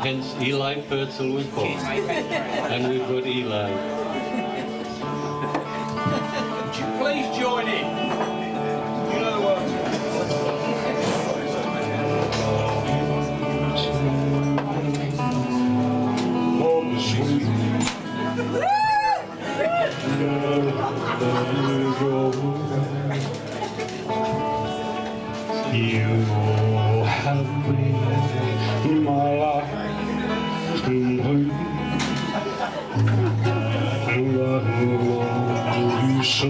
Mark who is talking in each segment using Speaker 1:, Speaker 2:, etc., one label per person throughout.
Speaker 1: hence Eli Purcell was born. And we've got Eli.
Speaker 2: Would you please join in? You know the words.
Speaker 3: You have made my life complete, and I love you so.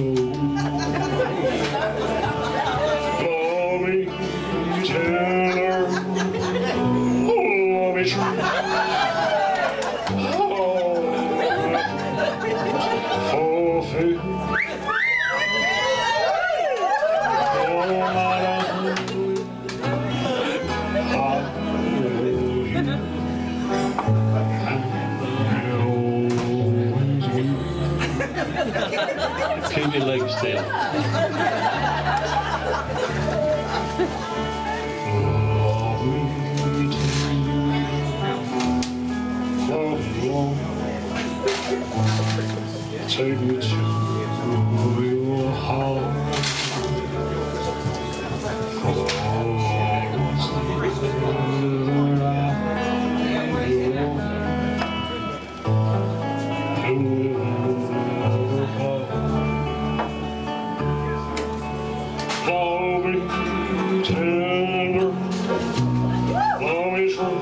Speaker 3: Love me tender, love me true. Fulfill all my life.
Speaker 1: Keep your legs still.
Speaker 3: Take me to your heart. Love me tender, love me true.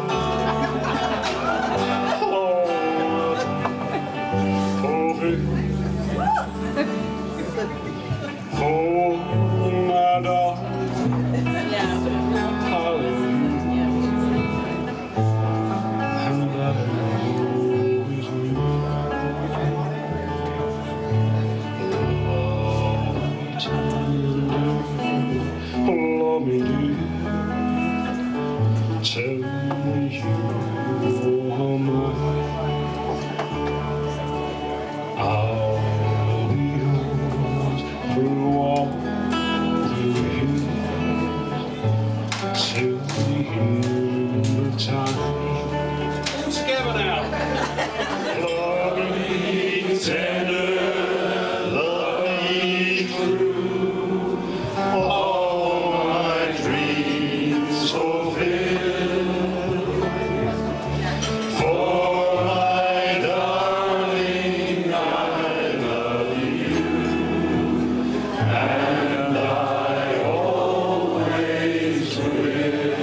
Speaker 3: For my darling, I love you, and I always will. Love me dear, tell me you are mine. I'll be yours through all the years till the end of time.
Speaker 2: All together now.
Speaker 3: Love me tender, love me true, all my dreams fulfill. For my darling, I love you, and I always will.